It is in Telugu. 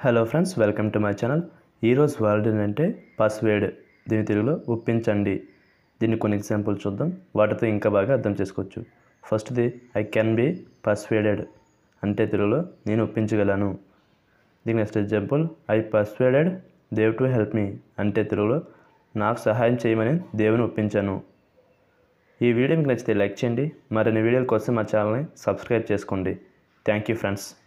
Hello friends, welcome to my channel. ఈరోజు వర్డ్ ఏంటంటే పర్సువేడ్. దీని తెలుగులో ఒప్పించండి. దీన్ని కొన్ని ఎగ్జాంపుల్ చూద్దాం, వాటితో ఇంకా బాగా అర్థం చేసుకోవచ్చు. ఫస్ట్ది ఐ కెన్ బి పర్సువేడెడ్, అంటే తెలుగులో నేను ఒప్పించగలను. దీని next example I persuaded Dev to help me, అంటే తెలుగులో నాకు సహాయం చేయమని దేవుని ఒప్పించాను. ఈ వీడియో మీకు నచ్చితే లైక్ చేయండి. మరిన్ని వీడియోల కోసం మా ఛానల్ని సబ్స్క్రైబ్ చేసుకోండి. Thank you friends.